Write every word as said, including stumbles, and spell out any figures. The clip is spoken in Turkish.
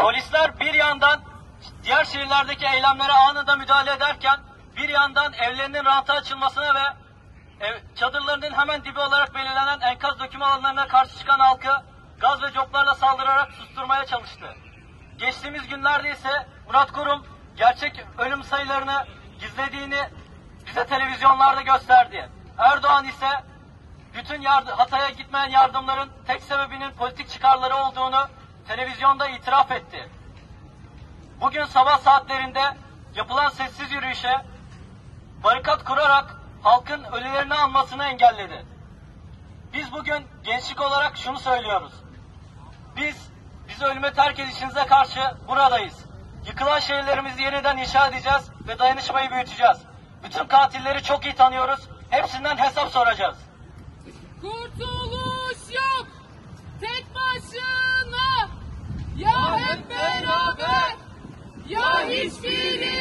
Polisler bir yandan diğer şehirlerdeki eylemlere anında müdahale ederken bir yandan evlerinin ranta açılmasına ve ev, çadırlarının hemen dibi olarak belirlenen enkaz döküm alanlarına karşı çıkan halkı gaz ve coplarla saldırarak susturmaya çalıştı. Geçtiğimiz günlerde ise Murat Kurum gerçek ölüm sayılarını gizlediğini bize televizyonlarda gösterdi. Erdoğan ise bütün Hatay'a gitmeyen yardımların tek sebebinin politik çıkarları olduğunu televizyonda itiraf etti. Bugün sabah saatlerinde yapılan sessiz yürüyüşe barikat kurarak halkın ölülerini anmasını engelledi. Biz bugün gençlik olarak şunu söylüyoruz. Biz, bizi ölüme terk edişinize karşı buradayız. Yıkılan şehirlerimizi yeniden inşa edeceğiz ve dayanışmayı büyüteceğiz. Bütün katilleri çok iyi tanıyoruz. Hepsinden hesap soracağız. Kurtuluş yok. Tek başına. Ya hep beraber. Ya hiçbiri.